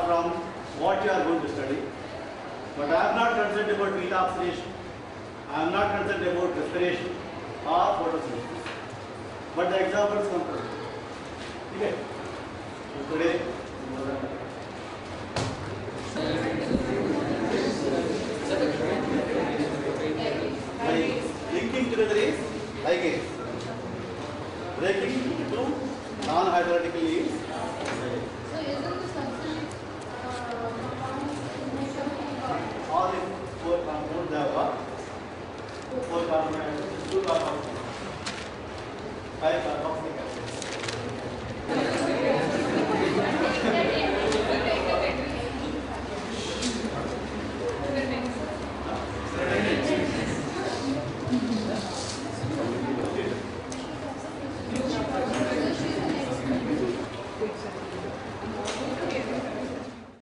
from what you are going to study. But I am not concerned about beta oxidation. I am not concerned about respiration or photosynthesis. But the examples come to it. Okay. So today, linking together is ligase. Breaking into non-hydrolytically is ligase. So isn't the substance All these four compounds they have got four carbon atoms, two carbon, five carboxyl